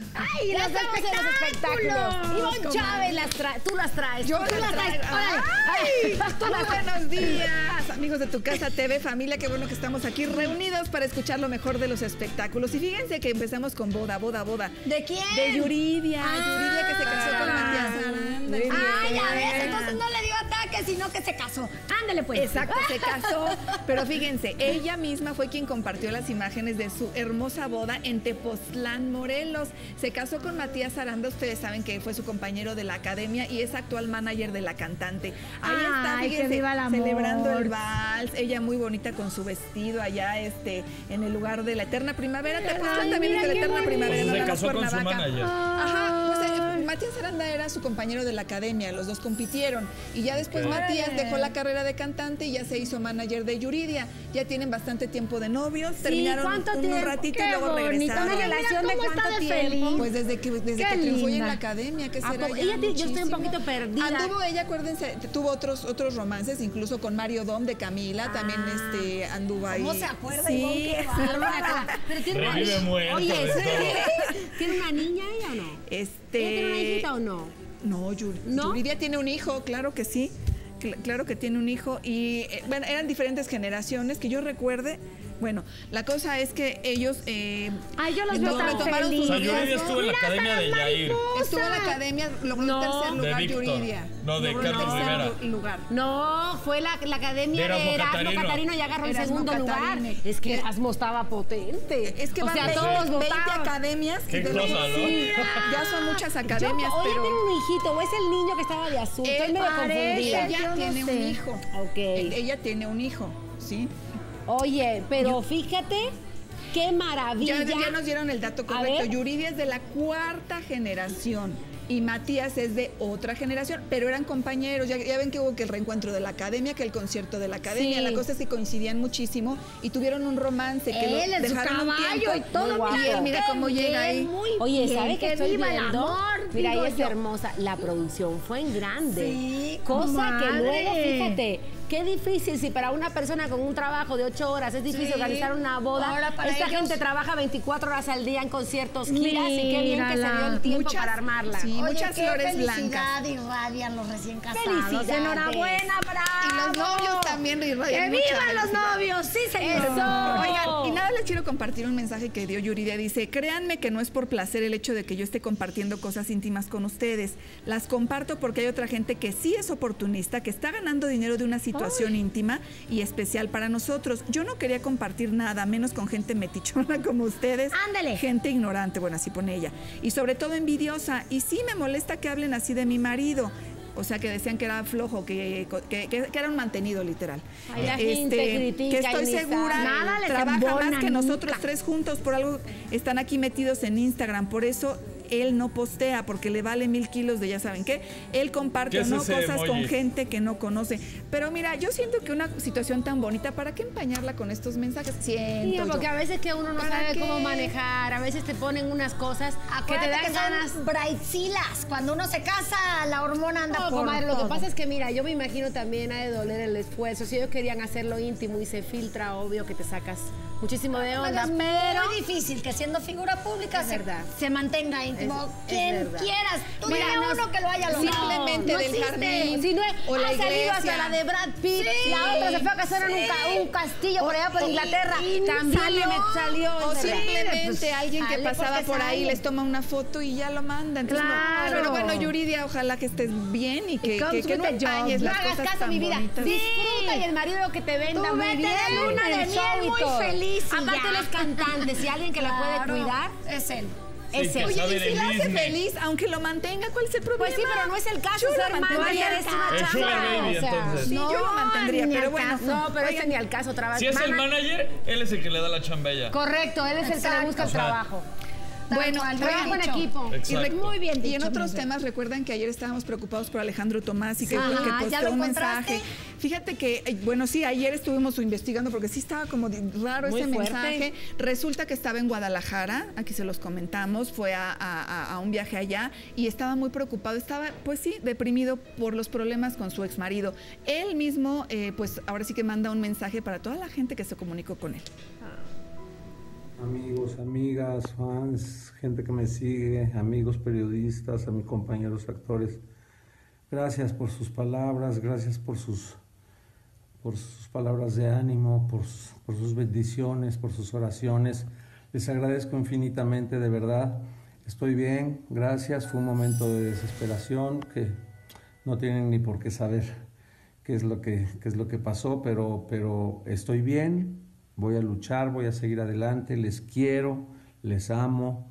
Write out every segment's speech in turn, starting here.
¡Ay, ya estamos en los espectáculos! Ivonne Chávez tú las traes. Yo las traigo. ¡Ay! Muy buenos días, amigos de Tu Casa TV, familia. Qué bueno que estamos aquí reunidos para escuchar lo mejor de los espectáculos. Y fíjense que empezamos con boda. ¿De quién? De Yuridia. Yuridia, que se casó con Matías Aranda. ¡Ay, ya ves! Entonces no le dio ataque, sino que se casó. Ándale, pues. Exacto, se casó. Pero fíjense, ella misma fue quien compartió las imágenes de su hermosa boda en Tepoztlán, Morelos. Se casó con Matías Aranda. Ustedes saben que fue su compañero de la academia y es actual manager de la cantante. Ahí está, fíjense, celebrando el vals. Ella muy bonita con su vestido allá en el lugar de la Eterna Primavera. Tepoztlán también es de la Eterna Primavera. Pues se casó con su manager. Ajá, pues Matías Aranda era su compañero de la academia, los dos compitieron y ya después Matías dejó la carrera de cantante y ya se hizo manager de Yuridia. Ya tienen bastante tiempo de novios, terminaron un ratito y luego regresaron. ¿Una relación de cuánto tiempo? Pues desde que triunfó en la academia, ¿qué será? Yo estoy un poquito perdida. Anduvo ella, acuérdense, tuvo otros romances, incluso con Mario Dom de Camila, también anduvo ahí. ¿Cómo se acuerda? Sí. Pero tiene Revive muerto. Oye, ¿tiene una niña ella o no? ¿Ella tiene una hijita o no? No, Yuridia tiene un hijo, claro que sí. Claro que tiene un hijo y, bueno, eran diferentes generaciones que yo recuerde. Bueno, la cosa es que ellos... yo los veo tan felices. O sea, Yuridia estuvo en la academia de Yair. Estuvo en la academia, logró el tercer lugar, de Víctor. Yuridia. No, de Carlos Rivera. No, fue la academia de Erasmo Catarino y agarró el segundo lugar. Es que Erasmo estaba potente. Es que van 20 academias. Qué cosa, ¿no? Ya son muchas academias, pero... pero... tiene un hijito, o es el niño que estaba de azul. Estoy medio confundida. Ella tiene un hijo. Ok. Ella tiene un hijo, ¿sí? Oye, pero fíjate qué maravilla. Ya nos dieron el dato correcto. Yuridia es de la 4ª generación y Matías es de otra generación, pero eran compañeros. Ya ven que hubo que el reencuentro de la academia, que el concierto de la academia. Sí. La cosa es que coincidían muchísimo y tuvieron un romance que lo dejaron un tiempo. Y todo. Y él, mira cómo llega ahí. Oye, ¿sabes qué estoy viendo? Mira, ella es hermosa. La producción fue en grande. Sí, cosa que luego, fíjate, qué difícil si para una persona con un trabajo de 8 horas es difícil organizar una boda. Esta gente trabaja 24 horas al día en conciertos, giras y qué bien que se dio el tiempo para armarla. Sí, muchas flores blancas. Irradian los recién casados. Enhorabuena, bravo. Y los novios también irradian. ¡Que vivan los novios! ¡Sí, señor! Oigan, y nada, les quiero compartir un mensaje que dio Yuridia. Dice, créanme que no es por placer el hecho de que yo esté compartiendo cosas íntimas con ustedes. Las comparto porque hay otra gente que sí es oportunista, que está ganando dinero de una situación íntima y especial para nosotros. Yo no quería compartir nada, menos con gente metichona como ustedes. ¡Ándale! Gente ignorante, bueno, así pone ella. Y sobre todo envidiosa. Y sí me molesta que hablen así de mi marido. O sea, que decían que era flojo, que era un mantenido, literal. Ay, la gente critica, que estoy segura, trabaja más que nosotros 3 juntos, por algo están aquí metidos en Instagram, por eso él no postea, porque le vale 1000 kilos de ya saben qué. Él comparte cosas con gente que no conoce. Pero mira, yo siento que una situación tan bonita, ¿para qué empañarla con estos mensajes? Siento porque a veces que uno no sabe cómo manejar, a veces te ponen unas cosas que te dan ganas. Braitzilas, cuando uno se casa, la hormona anda por comadre, lo que pasa es que mira, yo me imagino también ha de doler el esfuerzo. Si ellos querían hacerlo íntimo y se filtra, obvio que te sacas muchísimo de onda. Es muy difícil que siendo figura pública se mantenga íntimo. Quien quieras. Tú dile a uno que lo haya logrado. Simplemente del jardín. Si no, o la iglesia. Salido hasta la de Brad Pitt. Sí, la otra se fue a casar en un castillo por allá por Inglaterra. También salió. O simplemente alguien que pasaba por ahí les toma una foto y ya lo manda. Entonces, claro. Pero bueno, Yuridia, ojalá que estés bien y que no empañes las cosas tan mi vida. bonitas. Disfruta y el marido que te venda muy bien. Luna de miel muy feliz. Aparte él es cantante. Si alguien que la puede cuidar, es él. Oye, y si la hace feliz, aunque lo mantenga, ¿cuál es el problema? Pues sí, pero no es el caso. Ser manager es una chamba. Sí, yo lo mantendría, pero bueno. No, pero ese ni al caso. Si es el manager, él es el que le da la chamba a ella. Correcto, él es el que le busca el trabajo. Bueno, trabajo en equipo. Muy bien. Y en otros temas, recuerdan que ayer estábamos preocupados por Alejandro Tomás y que postó un mensaje. Fíjate que, bueno, sí, ayer estuvimos investigando porque sí estaba como raro ese mensaje. Resulta que estaba en Guadalajara, aquí se los comentamos, fue a un viaje allá y estaba muy preocupado. Estaba, pues sí, deprimido por los problemas con su exmarido. Él mismo, pues ahora sí que manda un mensaje para toda la gente que se comunicó con él. Amigos, amigas, fans, gente que me sigue, amigos periodistas, a mis compañeros actores, gracias por sus palabras, gracias por sus palabras de ánimo, por sus bendiciones, por sus oraciones. Les agradezco infinitamente, de verdad. Estoy bien, gracias. Fue un momento de desesperación que no tienen ni por qué saber qué es lo que pasó, pero estoy bien. Voy a luchar, voy a seguir adelante. Les quiero, les amo.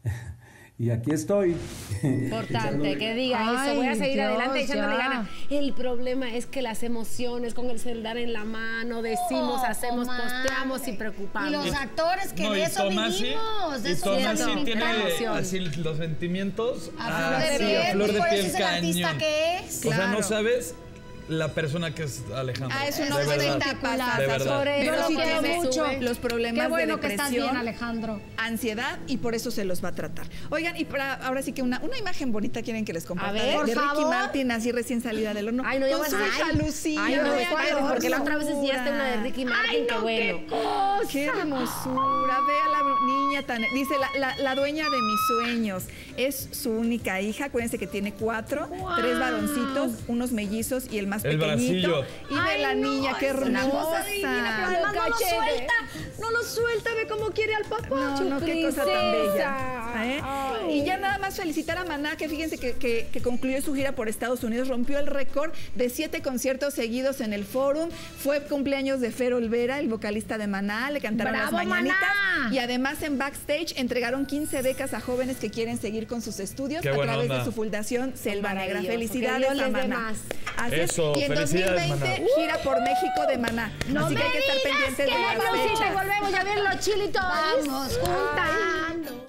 Y aquí estoy. Importante que diga eso, voy a seguir adelante echándole ganas. El problema es que las emociones con el celular en la mano, decimos, hacemos, posteamos y preocupamos. Y los actores que de eso vivimos. Y Tomás sí tiene así los sentimientos a flor de piel cañón. O sea, no sabes la persona que es Alejandro. Es un hombre de verdad. Pero sí tiene mucho los problemas Qué bueno de que estás depresión, bien, Alejandro. ansiedad, y por eso se los va a tratar. Oigan, y ahora sí que una imagen bonita quieren que les comparta. A ver, de por Ricky favor. Martin, así recién salida del horno. Ay, no, con su hija Lucía. Ay, no, vean qué porque la otra vez hermosura. enseñaste una de Ricky Martin, qué bueno. ¡Qué hermosura! Ve a la niña tan... Dice, la dueña de mis sueños. Es su única hija. Acuérdense que tiene 4, 3 varoncitos, unos mellizos y el más El pequeñito. bracillo. Y ve la niña, qué hermosa. Además no lo suelta. No lo suelta, ve cómo quiere al papá. No, qué cosa tan bella. Ay. Y ya nada más felicitar a Maná, que fíjense que concluyó su gira por Estados Unidos, rompió el récord de 7 conciertos seguidos en el Forum. Fue cumpleaños de Fer Olvera, el vocalista de Maná, le cantaron las ¡Bravo, mañanitas. Maná! Y además en backstage entregaron 15 becas a jóvenes que quieren seguir con sus estudios Qué a buena través onda. de su fundación Selva Negra. Maravilloso. Felicidades Que Dios a les dé Maná. más. Así es. Eso, Y en felicidades, 2020 Maná. gira por México de Maná. Así que hay que estar pendientes de las Pausita y fechas. volvemos, ya vienen los chilitos. Vamos, juntas.